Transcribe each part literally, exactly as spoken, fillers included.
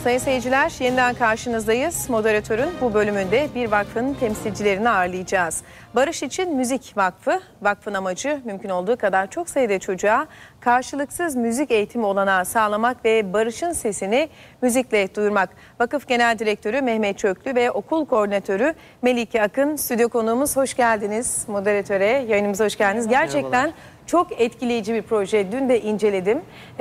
Sayın seyirciler, yeniden karşınızdayız. Moderatörün bu bölümünde bir vakfın temsilcilerini ağırlayacağız. Barış İçin Müzik Vakfı, vakfın amacı mümkün olduğu kadar çok sayıda çocuğa karşılıksız müzik eğitimi olanağı sağlamak ve barışın sesini müzikle duyurmak. Vakıf Genel Direktörü Mehmet Çöklü ve okul koordinatörü Melike Akın stüdyo konuğumuz. Hoş geldiniz moderatöre, yayınımıza hoş geldiniz. Gerçekten merhabalar. Çok etkileyici bir proje. Dün de inceledim.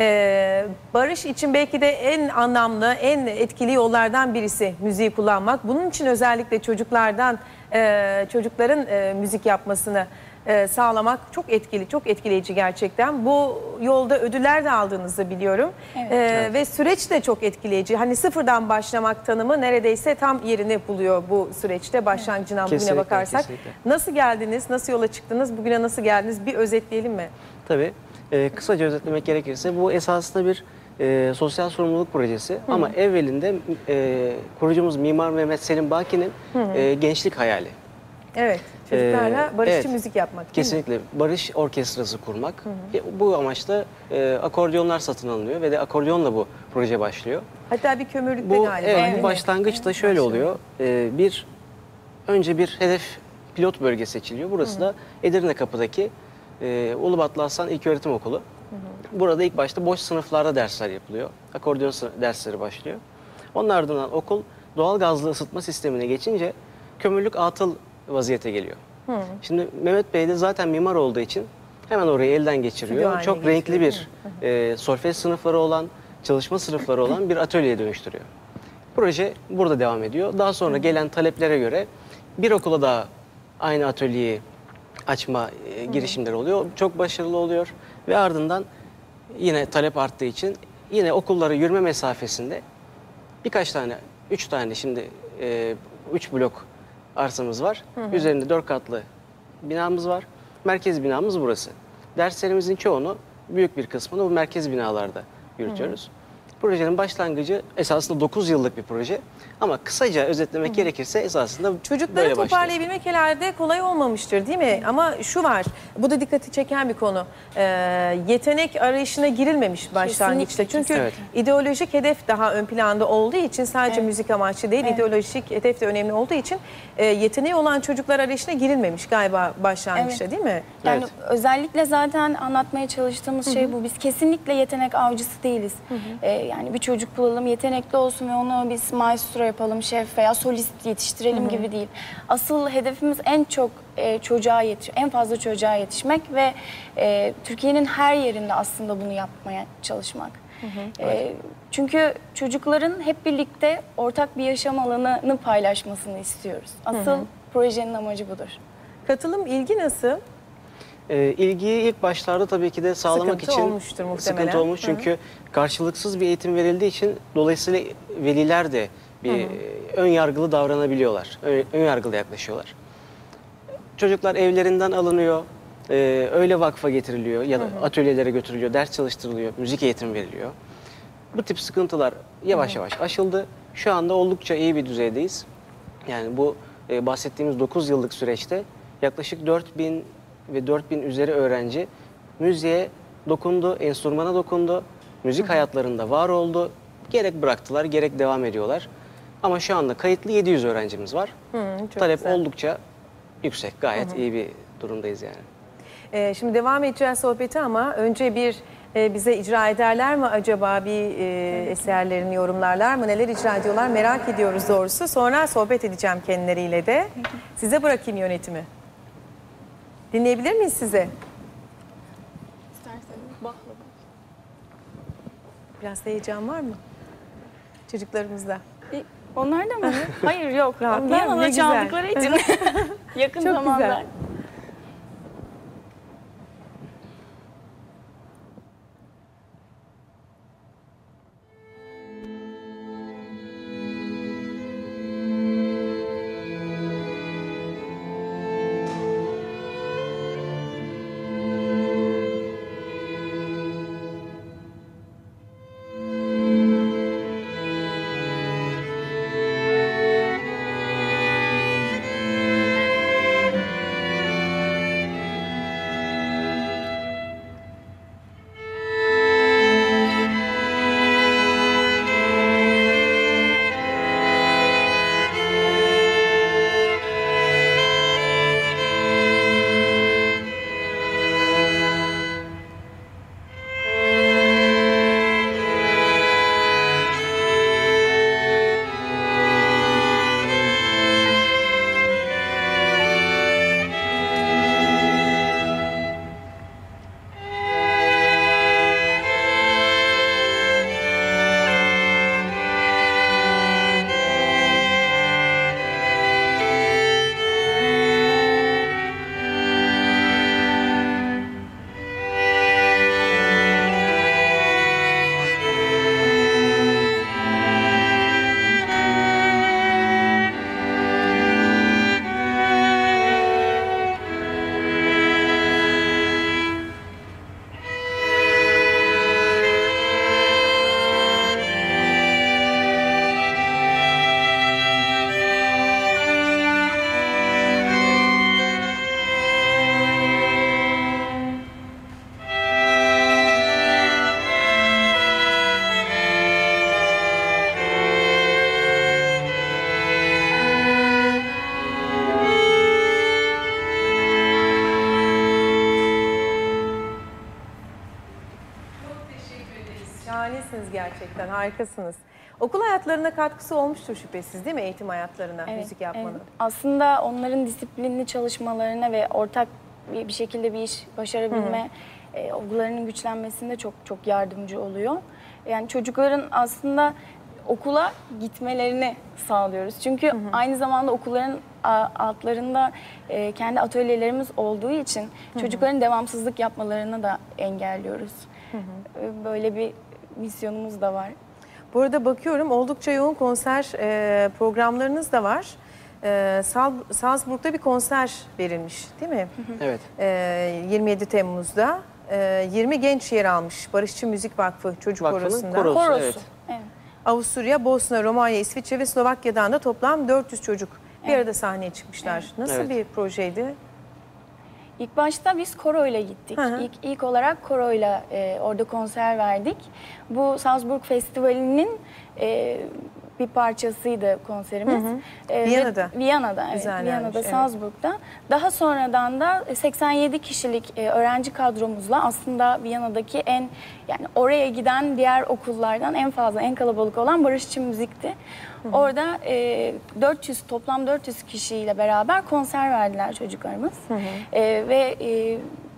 Ee, barış için belki de en anlamlı, en etkili yollardan birisi müziği kullanmak. Bunun için özellikle çocuklardan, e, çocukların e, müzik yapmasını e, sağlamak çok etkili, çok etkileyici gerçekten. Bu yolda ödüller de aldığınızı biliyorum. Evet. Ee, evet. Ve süreç de çok etkileyici. Hani sıfırdan başlamak tanımı neredeyse tam yerini buluyor bu süreçte başlangıcından evet. bugüne bakarsak. Kesinlikle. Nasıl geldiniz, nasıl yola çıktınız, bugüne nasıl geldiniz bir özetleyelim mi? Tabii. Ee, kısaca özetlemek gerekirse bu esasında bir e, sosyal sorumluluk projesi. Hı. Ama evvelinde e, kurucumuz Mimar Mehmet Selim Baki'nin e, gençlik hayali. Evet, çocuklarla ee, barışçı evet, müzik yapmak. Kesinlikle. Barış orkestrası kurmak. Hı hı. Bu amaçla e, akordeonlar satın alınıyor ve de akordeonla bu proje başlıyor. Hatta bir kömürlükte bu, galiba. Evet, bu başlangıçta şöyle oluyor. E, bir Önce bir hedef pilot bölge seçiliyor. Burası hı hı. da Edirne Kapı'daki e, Ulubatlı Aslan İlköğretim Okulu. Hı hı. Burada ilk başta boş sınıflarda dersler yapılıyor. Akordeon dersleri başlıyor. Onun ardından okul doğal gazlı ısıtma sistemine geçince kömürlük atıl vaziyete geliyor. Hmm. Şimdi Mehmet Bey de zaten mimar olduğu için hemen orayı elden geçiriyor. Çok geçiriyor. renkli bir e, solfej sınıfları olan, çalışma sınıfları olan bir atölyeye dönüştürüyor. Proje burada devam ediyor. Daha sonra hmm. gelen taleplere göre bir okula daha aynı atölyeyi açma e, girişimleri oluyor. Çok başarılı oluyor ve ardından yine talep arttığı için yine okullara yürüme mesafesinde birkaç tane, üç tane şimdi e, üç blok arsamız var. Hı hı. Üzerinde dört katlı binamız var. Merkez binamız burası. Derslerimizin çoğunu, büyük bir kısmını bu merkez binalarda yürütüyoruz. Hı hı. Projenin başlangıcı esasında dokuz yıllık bir proje. Ama kısaca özetlemek hı hı. gerekirse esasında çocukları böyle toparlayabilmek herhalde kolay olmamıştır değil mi? Ama şu var, bu da dikkati çeken bir konu. Ee, yetenek arayışına girilmemiş başlangıçta. Çünkü evet. ideolojik hedef daha ön planda olduğu için sadece evet. müzik amaçlı değil, evet. ideolojik hedef de önemli olduğu için e, yeteneği olan çocuklar arayışına girilmemiş galiba başlangıçta evet. değil mi? Yani evet. özellikle zaten anlatmaya çalıştığımız Hı-hı. şey bu. Biz kesinlikle yetenek avcısı değiliz. Ee, yani bir çocuk bulalım, yetenekli olsun ve onu biz maestro yapalım, şef veya solist yetiştirelim Hı-hı. gibi değil. Asıl hedefimiz en çok e, çocuğa yetiş, en fazla çocuğa yetişmek ve e, Türkiye'nin her yerinde aslında bunu yapmaya çalışmak. Hı hı. E, çünkü çocukların hep birlikte ortak bir yaşam alanını paylaşmasını istiyoruz. Asıl hı hı. projenin amacı budur. Katılım, ilgi nasıl? E, ilgiyi ilk başlarda tabii ki de sağlamak sıkıntı için olmuştur muhtemelen. Sıkıntı olmuş çünkü hı hı. karşılıksız bir eğitim verildiği için dolayısıyla veliler de bir hı hı. ön yargılı davranabiliyorlar. Ön, ön yargılı yaklaşıyorlar. Çocuklar evlerinden alınıyor, e, öyle vakfa getiriliyor ya da hı hı. atölyelere götürülüyor, ders çalıştırılıyor, müzik eğitimi veriliyor. Bu tip sıkıntılar yavaş hı hı. yavaş aşıldı. Şu anda oldukça iyi bir düzeydeyiz. Yani bu e, bahsettiğimiz dokuz yıllık süreçte yaklaşık dört bin ve dört bin üzeri öğrenci müziğe dokundu, enstrümana dokundu, müzik hı hı. hayatlarında var oldu. Gerek bıraktılar, gerek devam ediyorlar. Ama şu anda kayıtlı yedi yüz öğrencimiz var. Hı, Talep güzel. oldukça yüksek, gayet hı hı. iyi bir durumdayız yani. Ee, şimdi devam edeceğiz sohbeti ama önce bir e, bize icra ederler mi acaba, bir e, eserlerini yorumlarlar mı, neler icra ediyorlar merak ediyoruz doğrusu. Sonra sohbet edeceğim kendileriyle de. Size bırakayım yönetimi. Dinleyebilir miyiz sizi? İsterseniz bakla. Biraz heyecan var mı çocuklarımızda? E, onlar da mı? Hayır yok. Rahat, onlar ama çaldıkları için yakın Çok zamanlar. Güzel. Şahanesiniz gerçekten, harikasınız. Okul hayatlarına katkısı olmuştur şüphesiz değil mi, eğitim hayatlarına Evet, müzik yapmanın? evet. Aslında onların disiplinli çalışmalarına ve ortak bir, bir şekilde bir iş başarabilme e, olgularının güçlenmesinde çok çok yardımcı oluyor. Yani çocukların aslında okula gitmelerini sağlıyoruz. Çünkü hı hı. aynı zamanda okulların altlarında e, kendi atölyelerimiz olduğu için hı hı. çocukların devamsızlık yapmalarını da engelliyoruz. Hı hı. Böyle bir misyonumuz da var. Bu arada bakıyorum oldukça yoğun konser e, programlarınız da var. E, Sal Salzburg'da bir konser verilmiş değil mi? Evet. E, yirmi yedi Temmuz'da e, yirmi genç yer almış Barışçı Müzik Vakfı Çocuk Vakfının Korosu'nda. korosu, Korosu. evet. Evet. Avusturya, Bosna, Romanya, İsviçre ve Slovakya'dan da toplam dört yüz çocuk bir evet. arada sahneye çıkmışlar. Evet. Nasıl evet. bir projeydi? İlk başta biz koroyla gittik. Hı hı. İlk, ilk olarak koroyla e, orada konser verdik. Bu Salzburg Festivali'nin e, bir parçasıydı konserimiz. Hı hı. E, Viyana'da. Viyana'da, evet. Viyana'da, evet. Salzburg'da. Daha sonradan da seksen yedi kişilik e, öğrenci kadromuzla aslında Viyana'daki en, yani oraya giden diğer okullardan en fazla, en kalabalık olan Barışçı Müzik'ti. Hı hı. Orada e, dört yüz, toplam dört yüz kişiyle beraber konser verdiler çocuklarımız. Hı hı. E, ve e,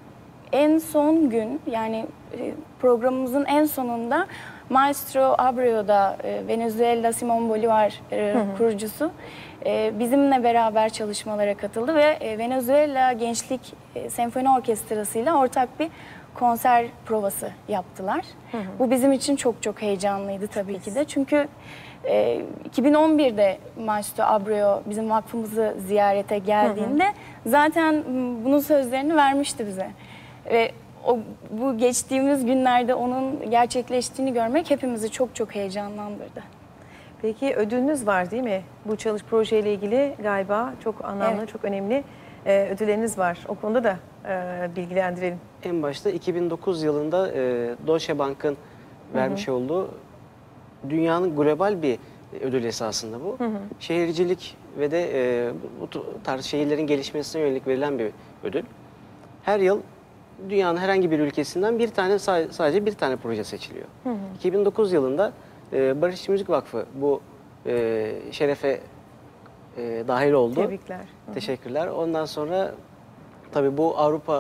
en son gün, yani e, programımızın en sonunda Maestro Abreu'da e, Venezuela Simon Bolívar e, hı hı. kurucusu e, bizimle beraber çalışmalara katıldı ve e, Venezuela Gençlik e, Senfoni Orkestrası ile ortak bir konser provası yaptılar. Hı hı. Bu bizim için çok çok heyecanlıydı tabii ki de. Çünkü e, iki bin on bir'de Maestro Abreu bizim vakfımızı ziyarete geldiğinde hı hı. zaten bunun sözlerini vermişti bize. Ve o, bu geçtiğimiz günlerde onun gerçekleştiğini görmek hepimizi çok çok heyecanlandırdı. Peki ödülünüz var değil mi? Bu çalış projeyle ilgili galiba çok anlamlı, evet. çok önemli e, ödülleriniz var. O konuda da e, bilgilendirelim. En başta iki bin dokuz yılında e, Deutsche Bank'ın vermiş hı hı. olduğu dünyanın global bir ödül esasında bu. Hı hı. Şehircilik ve de e, bu tarz şehirlerin gelişmesine yönelik verilen bir ödül. Her yıl dünyanın herhangi bir ülkesinden bir tane, sadece bir tane proje seçiliyor. Hı hı. iki bin dokuz yılında e, Barışçı Müzik Vakfı bu e, şerefe e, dahil oldu. Tebrikler. Hı hı. Teşekkürler. Ondan sonra tabii bu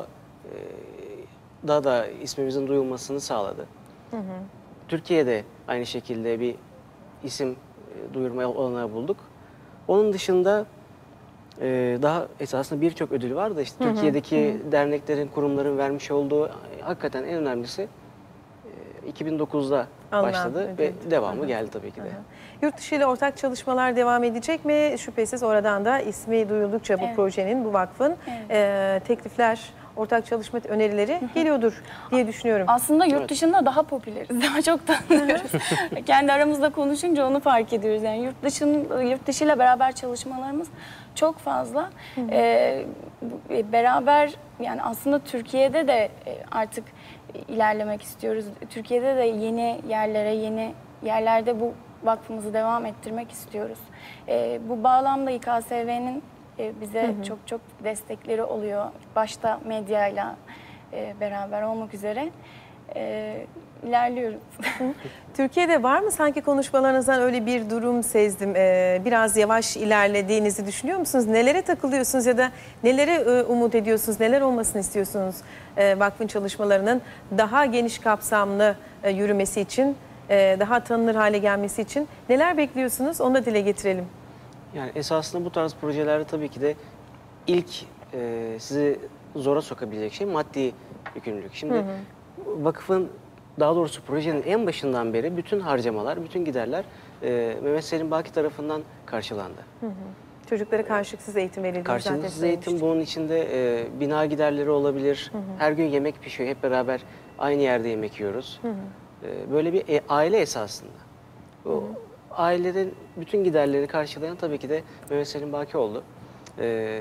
Avrupa'da e, da ismimizin duyulmasını sağladı. Hı hı. Türkiye'de aynı şekilde bir isim e, duyurma olanağı bulduk. Onun dışında Ee, daha esasında birçok ödül var da işte hı hı, Türkiye'deki hı. derneklerin, kurumların vermiş olduğu hakikaten en önemlisi e, iki bin dokuz'da Anladım, başladı evet. ve devamı hı hı. geldi tabii ki de. Hı hı. Yurt dışı ile ortak çalışmalar devam edecek mi? Şüphesiz oradan da ismi duyuldukça bu evet. projenin, bu vakfın evet. e, teklifler, ortak çalışma önerileri hı hı. geliyordur diye düşünüyorum. Aslında yurt dışında evet. daha popüleriz, daha çok tanıyoruz. Kendi aramızda konuşunca onu fark ediyoruz. Yani yurt dışının, yurt dışıyla beraber çalışmalarımız çok fazla. Hı hı. Ee, beraber yani aslında Türkiye'de de artık ilerlemek istiyoruz. Türkiye'de de yeni yerlere, yeni yerlerde bu vakfımızı devam ettirmek istiyoruz. Ee, bu bağlamda İ K S V'nin bize hı hı. çok çok destekleri oluyor. Başta medyayla e, beraber olmak üzere e, ilerliyoruz. Türkiye'de var mı sanki konuşmalarınızdan öyle bir durum sezdim. Ee, biraz yavaş ilerlediğinizi düşünüyor musunuz? Nelere takılıyorsunuz ya da nelere e, umut ediyorsunuz? Neler olmasını istiyorsunuz e, vakfın çalışmalarının daha geniş kapsamlı e, yürümesi için, e, daha tanınır hale gelmesi için neler bekliyorsunuz? Onu da dile getirelim. Yani esasında bu tarz projelerde tabii ki de ilk e, sizi zora sokabilecek şey maddi yükümlülük. Şimdi hı hı. vakıfın, daha doğrusu projenin en başından beri bütün harcamalar, bütün giderler e, Mehmet Selim Baki tarafından karşılandı. Hı hı. Çocuklara karşılıksız eğitim verildi. Karşılıksız eğitim, bunun içinde e, bina giderleri olabilir. Hı hı. Her gün yemek pişiyor, hep beraber aynı yerde yemek yiyoruz. Hı hı. E, böyle bir e, aile esasında. O, hı hı. Ailelerin bütün giderleri karşılayan tabii ki de Mehmet Selim Baki oldu. Ee,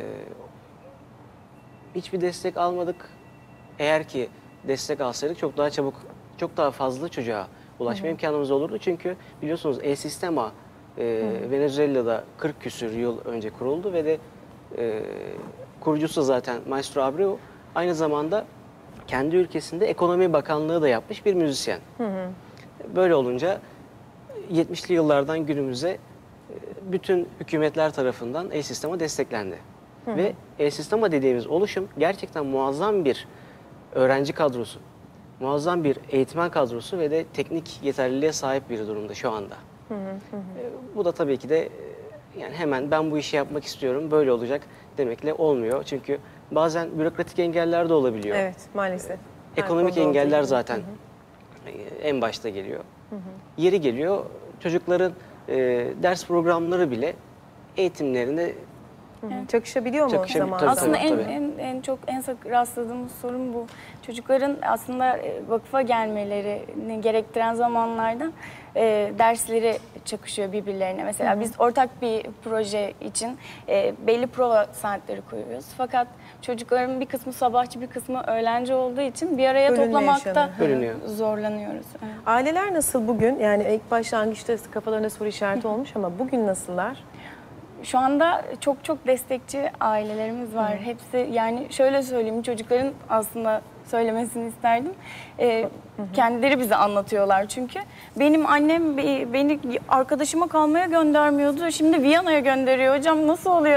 hiçbir destek almadık. Eğer ki destek alsaydık çok daha çabuk, çok daha fazla çocuğa ulaşma hı hı. imkanımız olurdu. Çünkü biliyorsunuz E-Sistema e, Venezuela'da kırk küsür yıl önce kuruldu ve de e, kurucusu zaten Maestro Abreu aynı zamanda kendi ülkesinde Ekonomi Bakanlığı da yapmış bir müzisyen. Hı hı. Böyle olunca yetmişli yıllardan günümüze e, bütün hükümetler tarafından E-Sistema desteklendi. Ve E-Sistema dediğimiz oluşum gerçekten muazzam bir öğrenci kadrosu, muazzam bir eğitmen kadrosu ve de teknik yeterliliğe sahip bir durumda şu anda. Hı hı hı. E, bu da tabii ki de e, yani hemen ben bu işi yapmak istiyorum, böyle olacak demekle olmuyor. Çünkü bazen bürokratik engeller de olabiliyor. Evet, maalesef. Her Ekonomik konuda olduğu engeller gibi. zaten e, en başta geliyor. Hı hı. Yeri geliyor çocukların e, ders programları bile eğitimlerinde Evet. Çakışabiliyor mu Çakışabil- zaman tabii, Aslında tabii, en, tabii. en en çok en sık rastladığımız sorun bu. Çocukların aslında e, vakıfa gelmelerini gerektiren zamanlarda e, dersleri çakışıyor birbirlerine. Mesela biz ortak bir proje için e, belli prova saatleri koyuyoruz. Fakat çocukların bir kısmı sabahçı, bir kısmı öğlenci olduğu için bir araya Bölünme toplamakta yaşanıyor. Bölünüyor. zorlanıyoruz. Evet. Aileler nasıl bugün? Yani ilk başlangıçta kafalarında soru işareti olmuş ama bugün nasıllar? Şu anda çok çok destekçi ailelerimiz var. Hepsi, yani şöyle söyleyeyim, çocukların aslında söylemesini isterdim. Ee, kendileri bize anlatıyorlar çünkü. Benim annem be- beni arkadaşıma kalmaya göndermiyordu. Şimdi Viyana'ya gönderiyor. Hocam nasıl oluyor?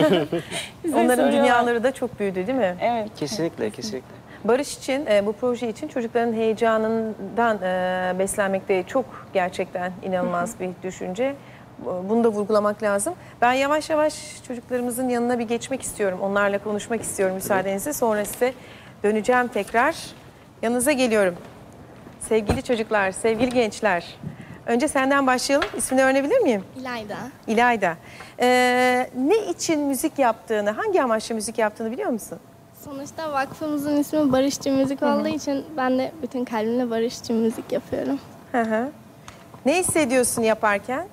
Bize Onların soruyorlar. dünyaları da çok büyüdü değil mi? Evet. kesinlikle kesinlikle. Barış için, e, bu proje için çocukların heyecanından e, beslenmekte çok gerçekten inanılmaz bir düşünce. Bunu da vurgulamak lazım. Ben yavaş yavaş çocuklarımızın yanına bir geçmek istiyorum. Onlarla konuşmak istiyorum müsaadenizle. Sonra size döneceğim tekrar. Yanınıza geliyorum. Sevgili çocuklar, sevgili gençler. Önce senden başlayalım. İsmini öğrenebilir miyim? İlayda. İlayda. Ee, ne için müzik yaptığını, hangi amaçla müzik yaptığını biliyor musun? Sonuçta vakfımızın ismi Barışçı Müzik olduğu için ben de bütün kalbimle barışçı müzik yapıyorum. Hı hı. Ne hissediyorsun yaparken?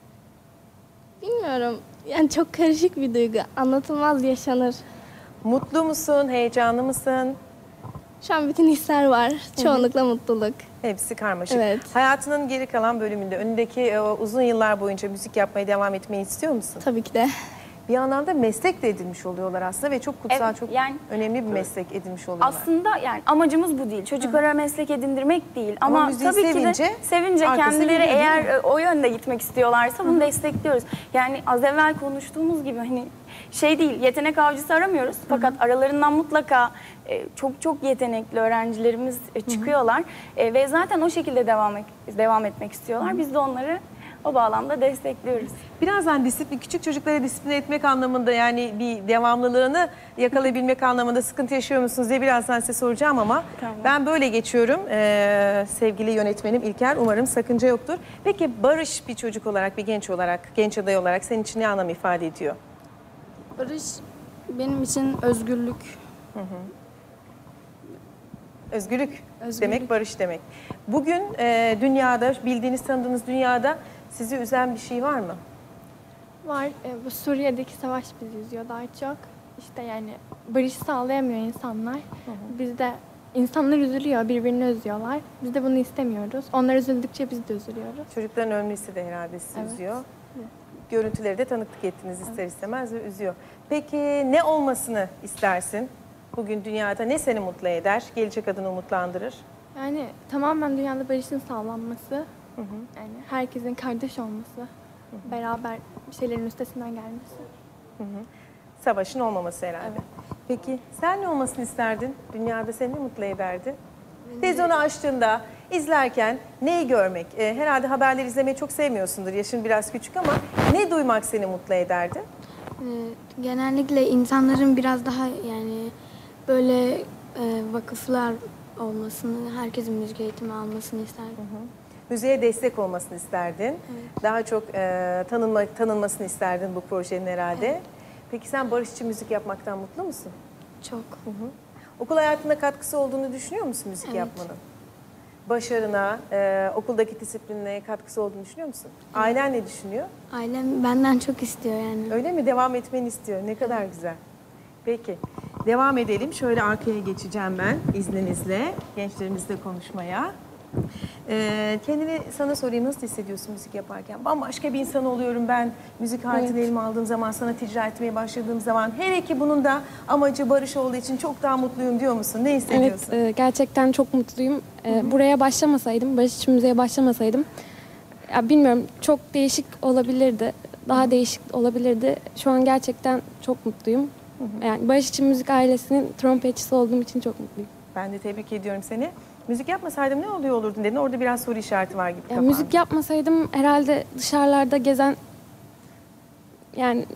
Bilmiyorum, yani çok karışık bir duygu. Anlatılmaz yaşanır. Mutlu musun, heyecanlı mısın? Şu an bütün hisler var. Çoğunlukla mutluluk. Hepsi karmaşık. Evet. Hayatının geri kalan bölümünde, önündeki e, o uzun yıllar boyunca müzik yapmaya devam etmeyi istiyor musun? Tabii ki de. Bir anlamda meslek de edinmiş oluyorlar aslında ve çok kutsal, Evet, çok yani- önemli bir meslek edinmiş oluyorlar. Aslında yani amacımız bu değil. Çocuklara meslek edindirmek değil. Ama Ama, müziği tabii sevince ki de sevince arkası kendileri geliyor, değil eğer mi? e, o yönde gitmek istiyorlarsa bunu destekliyoruz. Yani az evvel konuştuğumuz gibi hani şey değil, yetenek avcısı aramıyoruz. Fakat aralarından mutlaka e, çok çok yetenekli öğrencilerimiz e, çıkıyorlar. E, ve zaten o şekilde devam et- devam etmek istiyorlar. Biz de onları o bağlamda destekliyoruz. Birazdan disiplin, küçük çocuklara disiplin etmek anlamında, yani bir devamlılığını yakalayabilmek anlamında sıkıntı yaşıyor musunuz diye birazdan size soracağım ama Tamam. ben böyle geçiyorum. Ee, sevgili yönetmenim İlker, umarım sakınca yoktur. Peki Barış bir çocuk olarak, bir genç olarak, genç aday olarak senin için ne anlam ifade ediyor? Barış benim için özgürlük. Özgürlük, Özgürlük. demek barış demek. Bugün e, dünyada, bildiğiniz, tanıdığınız dünyada sizi üzen bir şey var mı? Var. E, bu Suriye'deki savaş bizi üzüyor daha çok. İşte yani barış sağlayamıyor insanlar. Biz de insanlar üzülüyor, birbirini üzüyorlar. Biz de bunu istemiyoruz. Onlar üzüldükçe biz de üzülüyoruz. Çocukların ölmesi de herhalde sizi Evet. üzüyor. Görüntüleri de tanıklık ettiniz ister istemez ve üzüyor. Peki ne olmasını istersin? Bugün dünyada ne seni mutlu eder? Gelecek adını umutlandırır? Yani tamamen dünyada barışın sağlanması, yani herkesin kardeş olması, beraber bir şeylerin üstesinden gelmesi. Savaşın olmaması herhalde. Peki sen ne olmasını isterdin? Dünyada seni ne mutlu ederdi? Televizyonu açtığında, izlerken neyi görmek? Ee, herhalde haberleri izlemeyi çok sevmiyorsundur. Yaşın biraz küçük ama ne duymak seni mutlu ederdi? Ee, Genellikle insanların biraz daha yani böyle e, vakıflar olmasını, herkesin müzik eğitimi almasını isterdim. Müziğe destek olmasını isterdin. Daha çok e, tanınma, tanınmasını isterdin bu projenin herhalde. Peki sen barışçı müzik yapmaktan mutlu musun? Çok. Okul hayatında katkısı olduğunu düşünüyor musun müzik Evet. yapmanın? Başarına, e, okuldaki disiplinine katkısı olduğunu düşünüyor musun? Ailen ne düşünüyor? Ailem benden çok istiyor yani. Öyle mi? Devam etmeni istiyor. Ne kadar güzel. Peki. Devam edelim. Şöyle arkaya geçeceğim ben izninizle. Gençlerimizle konuşmaya. Ee, kendini sana sorayım, nasıl hissediyorsun müzik yaparken? Bambaşka bir insan oluyorum ben. Müzik aletini elime aldığım zaman, sanat icra etmeye başladığım zaman. Hele ki bunun da amacı barış olduğu için çok daha mutluyum diyor musun? Ne hissediyorsun? Evet, e, gerçekten çok mutluyum. E, buraya başlamasaydım, barış için müziğe başlamasaydım, ya bilmiyorum, çok değişik olabilirdi. Daha değişik olabilirdi. Şu an gerçekten çok mutluyum. Yani Barış için Müzik ailesinin trompetçisi olduğum için çok mutluyum. Ben de tebrik ediyorum seni. Müzik yapmasaydım ne oluyor olurdun dedin. Orada biraz soru işareti var gibi Yani kafanda. müzik yapmasaydım herhalde dışarılarda gezen, yani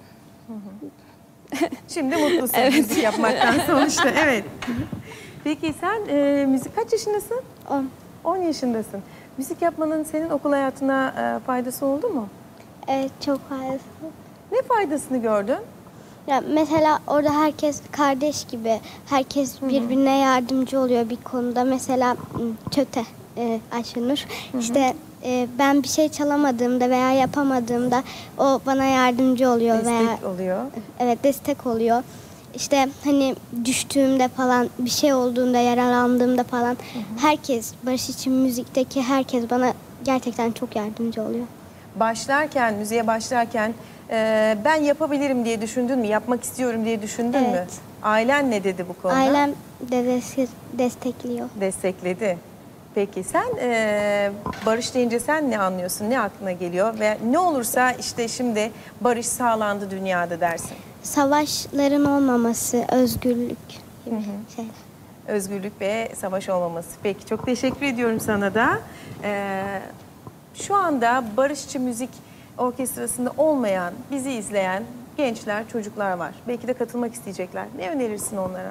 Şimdi mutlusun müzik yapmaktan sonuçta. Evet. Peki sen e, müzik kaç yaşındasın? On. on yaşındasın. Müzik yapmanın senin okul hayatına e, faydası oldu mu? Evet, çok fazla. Ne faydasını gördün? Ya mesela orada herkes kardeş gibi, herkes birbirine yardımcı oluyor bir konuda. Mesela Çöte, e, Ayşenur. İşte e, ben bir şey çalamadığımda veya yapamadığımda o bana yardımcı oluyor. Destek veya oluyor. Evet, destek oluyor. İşte hani düştüğümde falan, bir şey olduğunda, yaralandığımda falan herkes, Barış için Müzik'teki herkes bana gerçekten çok yardımcı oluyor. Başlarken, müziğe başlarken e, ben yapabilirim diye düşündün mü? Yapmak istiyorum diye düşündün mü? Evet. Ailen ne dedi bu konuda? Ailem de des- destekliyor. Destekledi. Peki sen e, barış deyince sen ne anlıyorsun? Ne aklına geliyor? Ve ne olursa işte şimdi barış sağlandı dünyada dersin. Savaşların olmaması, özgürlük gibi şeyler. Özgürlük ve savaş olmaması. Peki çok teşekkür ediyorum sana da. Ee, şu anda Barışçı Müzik Orkestrası'nda olmayan, bizi izleyen gençler, çocuklar var. Belki de katılmak isteyecekler. Ne önerirsin onlara?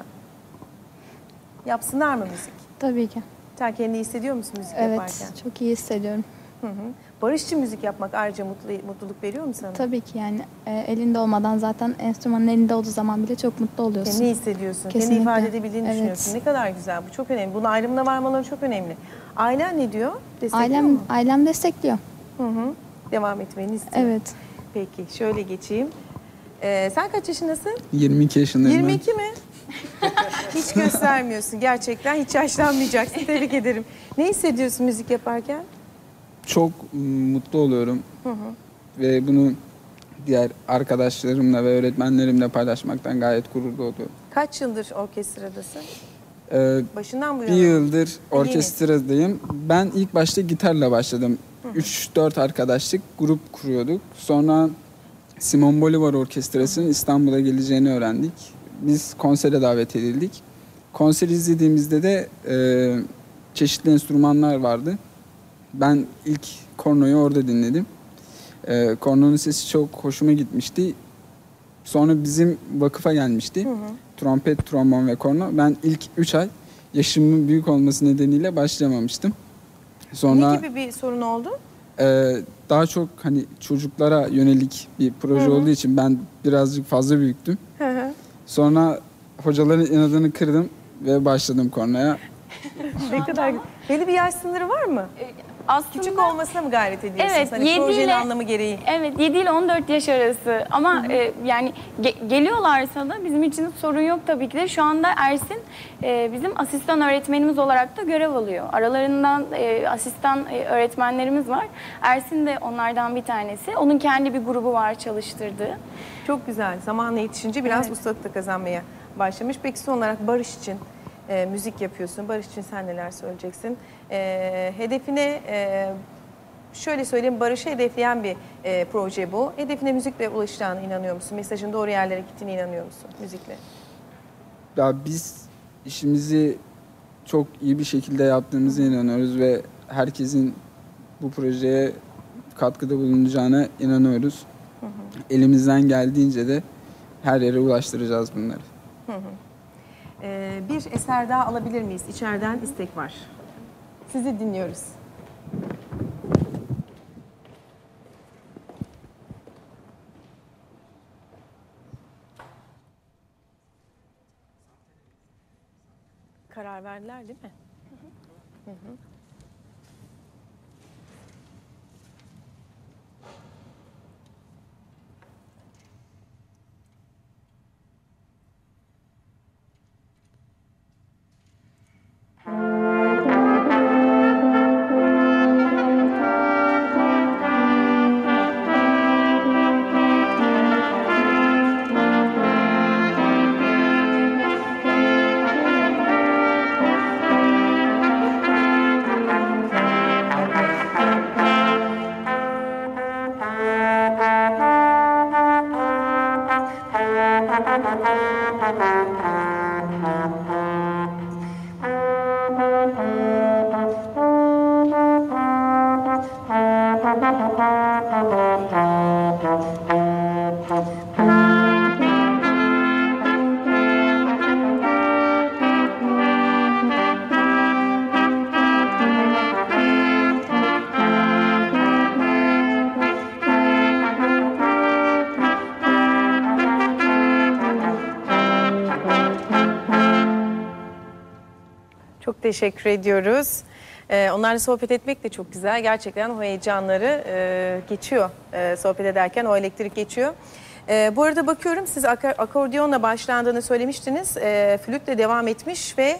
Yapsınlar mı müzik? Tabii ki. Sen kendini hissediyor musun müzik Evet, yaparken? çok iyi hissediyorum. Hı hı. Barışçı müzik yapmak ayrıca mutlu, mutluluk veriyor mu sana? Tabii ki yani e, elinde olmadan zaten enstrümanın elinde olduğu zaman bile çok mutlu oluyorsun. Kendini hissediyorsun, kendini Kesinlikle. ifade edebildiğini Evet. düşünüyorsun. Ne kadar güzel, bu çok önemli. Bunun ayrımına varmaları çok önemli. Ailen ne diyor? Destekliyor Ailem mu? ailem destekliyor. Hı hı. Devam etmeni istiyor. Evet. Peki şöyle geçeyim. Ee, sen kaç yaşındasın? yirmi iki yaşındayım yirmi iki mi? Hiç göstermiyorsun gerçekten. Hiç yaşlanmayacaksın. Tebrik ederim. Ne hissediyorsun müzik yaparken? ben. Çok mm, mutlu oluyorum. Ve bunu diğer arkadaşlarımla ve öğretmenlerimle paylaşmaktan gayet gururlu oluyorum. Kaç yıldır orkestradasın? Ee, Başından bu bir yana. yıldır orkestradayım. Ben ilk başta gitarla başladım. üç dört arkadaşlık grup kuruyorduk. Sonra Simon Bolivar Orkestrası'nın İstanbul'a geleceğini öğrendik. Biz konsere davet edildik. Konseri izlediğimizde de e, çeşitli enstrümanlar vardı. Ben ilk kornoyu orada dinledim. E, kornonun sesi çok hoşuma gitmişti. Sonra bizim vakıfa gelmişti. Trompet, trombon ve korno. Ben ilk üç ay yaşımın büyük olması nedeniyle başlamamıştım. Sonra Ne gibi bir sorun oldu? e, daha çok hani çocuklara yönelik bir proje olduğu için ben birazcık fazla büyüktüm. Hı hı. Sonra hocaların inadını kırdım ve başladım kornaya. Ne kadar güzel. Belli bir yaş sınırı var mı? Aslında Küçük olmasına mı gayret ediyorsun? Evet, Hani yedi projenin ile- anlamı gereği. Evet, yedi ile on dört yaş arası ama e, yani ge- geliyorlarsa da bizim için sorun yok tabii ki de. Şu anda Ersin e, bizim asistan öğretmenimiz olarak da görev alıyor. Aralarından e, asistan e, öğretmenlerimiz var. Ersin de onlardan bir tanesi. Onun kendi bir grubu var çalıştırdığı. Çok güzel. Zamanla yetişince biraz Evet. ustalık da kazanmaya başlamış. Peki son olarak Barış için e, müzik yapıyorsun. Barış için sen neler söyleyeceksin? E, hedefine e, şöyle söyleyeyim, Barış'ı hedefleyen bir e, proje bu. Hedefine müzikle ulaşacağına inanıyor musun? Mesajın doğru yerlere gittiğine inanıyor musun müzikle? Ya biz işimizi çok iyi bir şekilde yaptığımıza inanıyoruz ve herkesin bu projeye katkıda bulunacağına inanıyoruz. Elimizden geldiğince de her yere ulaştıracağız bunları. E, bir eser daha alabilir miyiz? İçeriden istek var. Sizi dinliyoruz. Karar verdiler değil mi? Hı hı. Çok teşekkür ediyoruz. Ee, onlarla sohbet etmek de çok güzel. Gerçekten o heyecanları e, geçiyor. E, sohbet ederken o elektrik geçiyor. E, bu arada bakıyorum siz ak akordiyonla başlandığını söylemiştiniz. E, flütle devam etmiş ve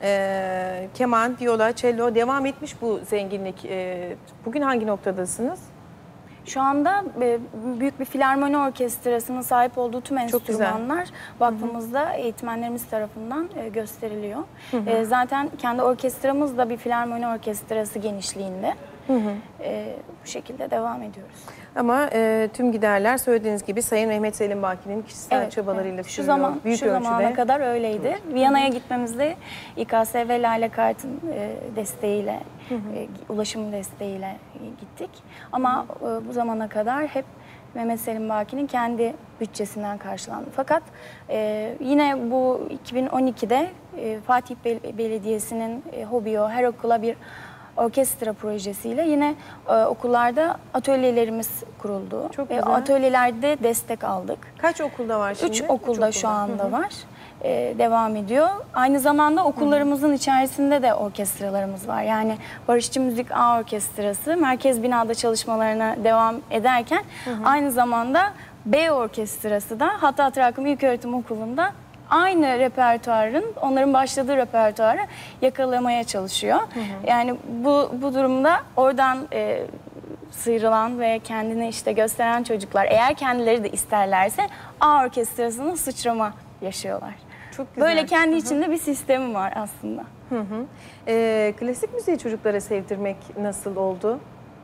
e, keman, viola, cello devam etmiş bu zenginlik. E, bugün hangi noktadasınız? Şu anda e, büyük bir filarmoni orkestrasının sahip olduğu tüm Çok enstrümanlar vakfımızda eğitmenlerimiz tarafından e, gösteriliyor. E, zaten kendi orkestramız da bir filarmoni orkestrası genişliğinde. Hı hı. E, bu şekilde devam ediyoruz. Ama e, tüm giderler söylediğiniz gibi Sayın Mehmet Selim Baki'nin kişisel Evet, çabalarıyla evet. Şu sürüyor. zaman Büyük şu ölçüde. zamana kadar öyleydi. Viyana'ya gitmemizde İ K S V Lale Kart'ın e, desteğiyle, Hı hı. e, ulaşım desteğiyle e, gittik. Ama e, bu zamana kadar hep Mehmet Selim Baki'nin kendi bütçesinden karşılandı. Fakat e, yine bu iki bin on ikide e, Fatih Bel- Belediyesi'nin e, Hobio her okula bir orkestra projesiyle yine e, okullarda atölyelerimiz kuruldu. Çok Ve güzel. atölyelerde destek aldık. Kaç okulda var şimdi? Üç okulda şu anda Hı hı. var. Ee, devam ediyor. Aynı zamanda okullarımızın içerisinde de orkestralarımız var. Yani Barışçı Müzik A Orkestrası merkez binada çalışmalarına devam ederken aynı zamanda B Orkestrası da Hattat Rakım İlköğretim Okulu'nda aynı repertuarın, onların başladığı repertuarı yakalamaya çalışıyor. Hı hı. Yani bu bu durumda oradan e, sıyrılan ve kendini işte gösteren çocuklar eğer kendileri de isterlerse A Orkestrası'na sıçrama yaşıyorlar. Çok güzel. Böyle kendi içinde bir sistemi var aslında. Hı hı. Ee, klasik müziği çocuklara sevdirmek nasıl oldu?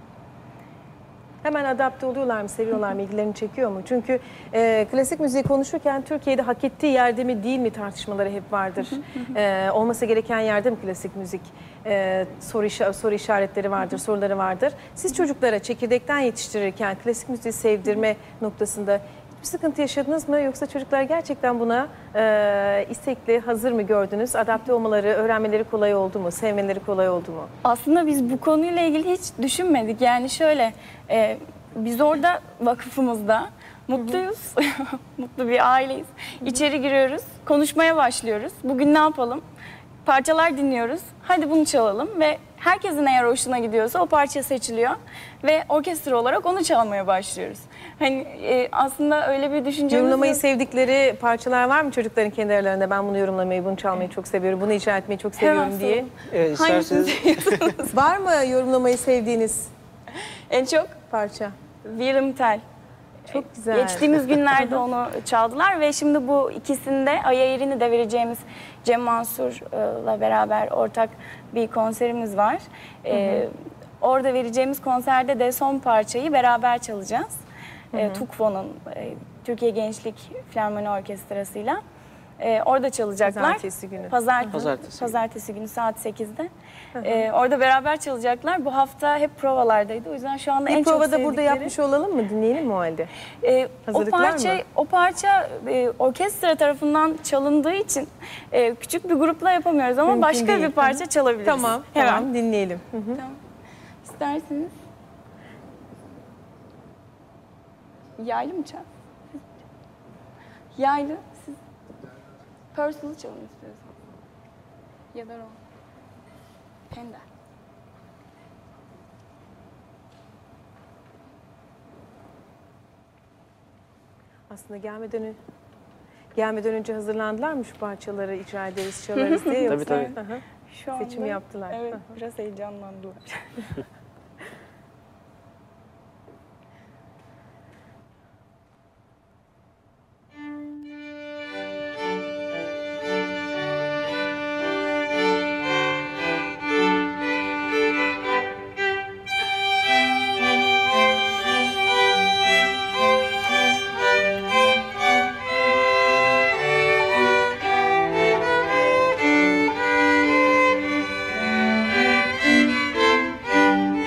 Hemen adapte oluyorlar mı, seviyorlar mı, ilgilerini çekiyor mu? Çünkü e, klasik müziği konuşurken Türkiye'de hak ettiği yerde mi değil mi tartışmaları hep vardır. e, olması gereken yerde mi klasik müzik? E, soru, işa- soru işaretleri vardır, soruları vardır. Siz çocuklara çekirdekten yetiştirirken klasik müziği sevdirme noktasında bir sıkıntı yaşadınız mı? Yoksa çocuklar gerçekten buna e, istekli, hazır mı gördünüz? Adapte olmaları, öğrenmeleri kolay oldu mu? Sevmeleri kolay oldu mu? Aslında biz bu konuyla ilgili hiç düşünmedik. Yani şöyle, e, biz orada vakıfımızda mutluyuz, mutlu bir aileyiz. İçeri giriyoruz, konuşmaya başlıyoruz. Bugün ne yapalım? Parçalar dinliyoruz. Hadi bunu çalalım ve herkesin eğer hoşuna gidiyorsa o parça seçiliyor ve orkestra olarak onu çalmaya başlıyoruz. Hani e, aslında öyle bir düşüncemiz Yorumlamayı yok. sevdikleri parçalar var mı çocukların kendi aralarında? Ben bunu yorumlamayı, bunu çalmayı çok seviyorum, bunu icra etmeyi çok seviyorum Hemen diye. sorun. Evet, Hangisini isterseniz seviyorsunuz? Var mı yorumlamayı sevdiğiniz En çok parça? Willem Tell. Çok güzel. Geçtiğimiz günlerde onu çaldılar ve şimdi bu ikisinde Ay Eğri'ni de vereceğimiz Cem Mansur'la beraber ortak bir konserimiz var. Ee, orada vereceğimiz konserde de son parçayı beraber çalacağız. Ee, TUKFO'nun e, Türkiye Gençlik Filarmoni Orkestrası'yla. Ee, orada çalacaklar. Pazartesi günü. Pazartesi, Pazartesi. Pazartesi günü saat sekizde. Ee, orada beraber çalacaklar. Bu hafta hep provalardaydı. O yüzden şu anda en Bir çok provada burada sevdikleri- yapmış olalım mı? Dinleyelim mi o halde? Ee, o Hazırlıklar parça mı? o parça e, orkestra tarafından çalındığı için e, küçük bir grupla yapamıyoruz ama Mümkün başka değil. bir parça çalabiliriz. Tamam, Hemen. tamam dinleyelim. Hı hı. Tamam. İsterseniz. Yaylı mı çal? Yaylı. Siz Purcell'ı çalın istiyorsanız. Ya da Ron. Pender. Aslında gelmeden önce gelmeden önce hazırlandılar mı şu parçaları icra ederiz, çalarız diye yoksa Tabii, tabii. Hı hı. Şu anda, Seçim yaptılar. Evet, Hı hı. biraz heyecanlandılar. Thank you.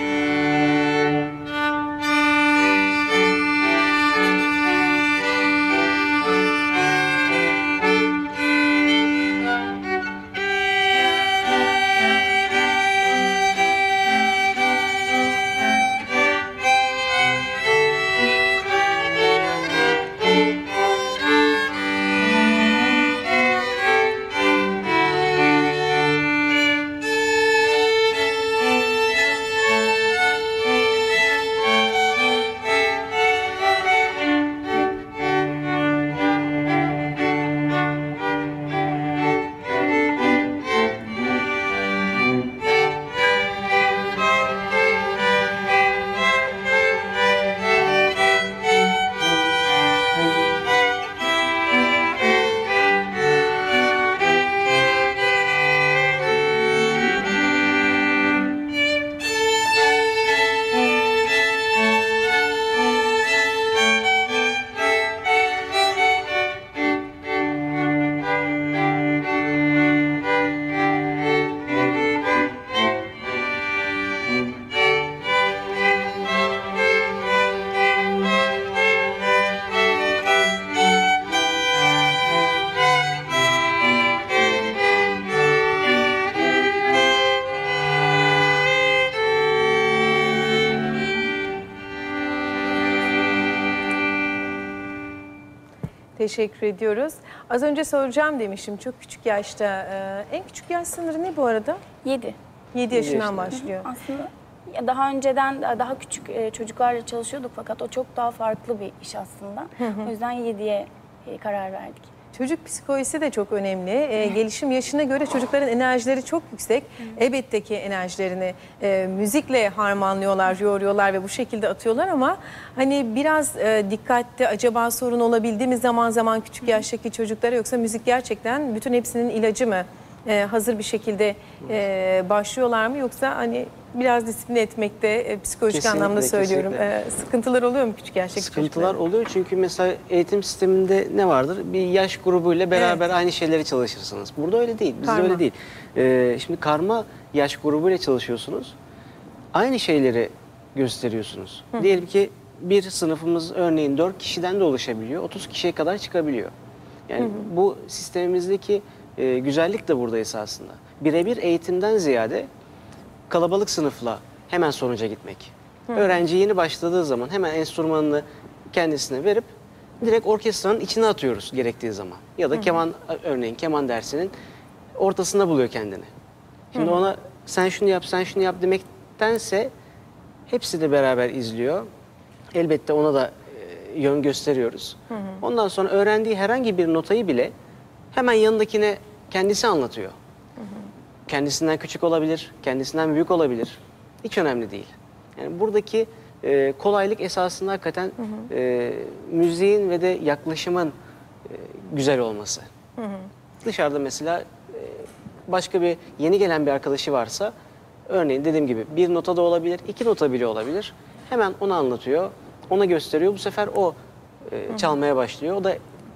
Teşekkür ediyoruz. Az önce soracağım demişim çok küçük yaşta. Ee, en küçük yaş sınırı ne bu arada? Yedi. yedi yaşından yaşında. başlıyor. Aslında ya daha önceden daha küçük e, çocuklarla çalışıyorduk fakat o çok daha farklı bir iş aslında. O yüzden yediye e, karar verdik. Çocuk psikolojisi de çok önemli. Ee, gelişim yaşına göre çocukların enerjileri çok yüksek. Elbette ki enerjilerini e, müzikle harmanlıyorlar, yoğuruyorlar ve bu şekilde atıyorlar ama hani biraz e, dikkatli acaba sorun olabildi mi zaman zaman küçük yaştaki çocuklara, yoksa müzik gerçekten bütün hepsinin ilacı mı? E, hazır bir şekilde e, başlıyorlar mı, yoksa hani biraz disipline etmekte e, psikolojik Kesinlikle, anlamda söylüyorum. kesinlikle. E, sıkıntılar oluyor mu küçük yaştaki Sıkıntılar çocukların? oluyor çünkü mesela eğitim sisteminde ne vardır? Bir yaş grubuyla beraber Evet. aynı şeyleri çalışırsınız. Burada öyle değil, bizde Karma. öyle değil. Ee, şimdi karma yaş grubuyla çalışıyorsunuz. Aynı şeyleri gösteriyorsunuz. Diyelim ki bir sınıfımız örneğin dört kişiden de oluşabiliyor, otuz kişiye kadar çıkabiliyor. Yani bu sistemimizdeki e, güzellik de burada esasında. Birebir eğitimden ziyade kalabalık sınıfla hemen sonuca gitmek. Öğrenci yeni başladığı zaman hemen enstrümanını kendisine verip direkt orkestranın içine atıyoruz gerektiği zaman. Ya da keman, örneğin keman dersinin ortasında buluyor kendini. Şimdi ona sen şunu yap, sen şunu yap demektense hepsi de beraber izliyor. Elbette ona da e, yön gösteriyoruz. Ondan sonra öğrendiği herhangi bir notayı bile hemen yanındakine kendisi anlatıyor. Kendisinden küçük olabilir, kendisinden büyük olabilir. Hiç önemli değil. Yani buradaki e, kolaylık esasında hakikaten e, müziğin ve de yaklaşımın e, güzel olması. Hı hı. Dışarıda mesela e, başka bir yeni gelen bir arkadaşı varsa, örneğin dediğim gibi bir nota da olabilir, iki nota bile olabilir. Hemen ona anlatıyor, ona gösteriyor. Bu sefer o e, çalmaya başlıyor, o da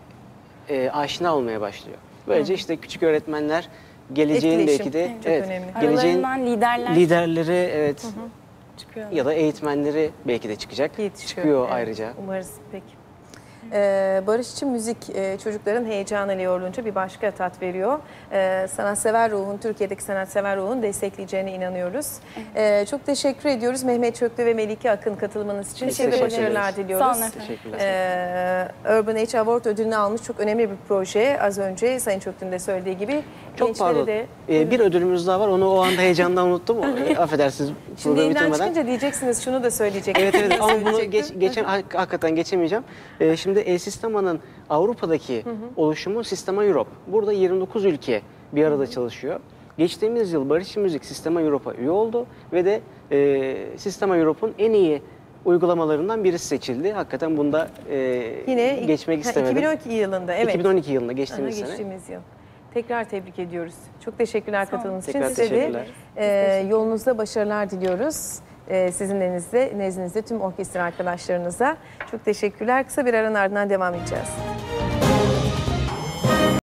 e, aşina olmaya başlıyor. Böylece işte küçük öğretmenler geleceğin Etkileşim, belki de çok evet, önemli. geleceğin Aralarından liderler liderleri evet çıkıyor. ya da eğitmenleri belki de çıkacak. Yetişiyor. Çıkıyor Evet, ayrıca. Umarız peki. Ee, Barış için müzik e, çocukların heyecanıyla yoğrulunca bir başka tat veriyor. Ee, sanatsever ruhun, Türkiye'deki sanatsever ruhun destekleyeceğine inanıyoruz. Ee, çok teşekkür ediyoruz Mehmet Çöklü ve Melike Akın katılımınız için. Size de Teşekkür başarılar ederiz. diliyoruz. Sağ olun efendim. Teşekkürler. Ee, Urban Age Award ödülünü almış çok önemli bir proje. Az önce Sayın Çöklü'nün de söylediği gibi. Çok gençlere pardon. de- Ee, bir ödülümüz daha var. Onu o anda heyecandan unuttum. Ee, Affedersiniz Şimdi programı yayından bitirmeden. çıkınca diyeceksiniz şunu da söyleyeceksiniz. Evet evet ama bunu Söyleyecektim. geç, geçen, hak- hakikaten geçemeyeceğim. Ee, şimdi E-Sistema'nın Avrupa'daki oluşumu Sistema Europe. Burada yirmi dokuz ülke bir arada çalışıyor. Geçtiğimiz yıl Barış Müzik Sistema Europe'a üye oldu ve de e, Sistema Europe'un en iyi uygulamalarından birisi seçildi. Hakikaten bunda e, Yine geçmek ha, istemedim. iki bin on iki yılında evet. iki bin on iki yılında Aha, geçtiğimiz sene. geçtiğimiz yıl. Tekrar tebrik ediyoruz. Çok teşekkürler katılımınız için. Tekrar Size de teşekkürler. e, yolunuzda başarılar diliyoruz. E, sizin elinizde, nezdinizde tüm orkestra arkadaşlarınıza. Çok teşekkürler. Kısa bir aranın ardından devam edeceğiz.